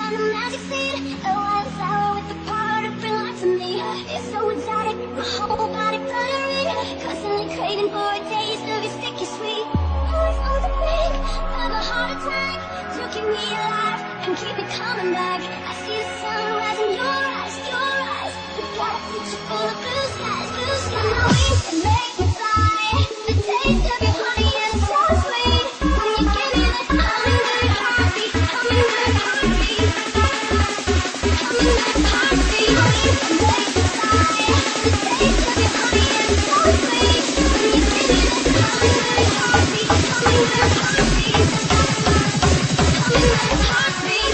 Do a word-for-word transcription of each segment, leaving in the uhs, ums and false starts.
found the magic seed, a wildflower with the power to bring life to me. It's so exotic, my whole body fluttering, constantly craving for a taste of your sticky sweet. Always on the brink of a heart attack, to keep me alive and keep me coming back. I see the sunrise in your eyes, your eyes. We got a future full of blue skies, blue skies. My wings can make me fly. The taste of your honey is so sweet. When you give me the hummingbird heartbeat, hummingbird heartbeat, hummingbird heartbeat. My wings can make me fly. The taste of your honey is so sweet. When you give me the hummingbird heartbeat, hummingbird heartbeat, hummingbird heartbeat.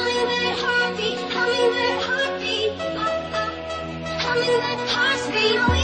Hummingbird heartbeat, hummingbird heartbeat.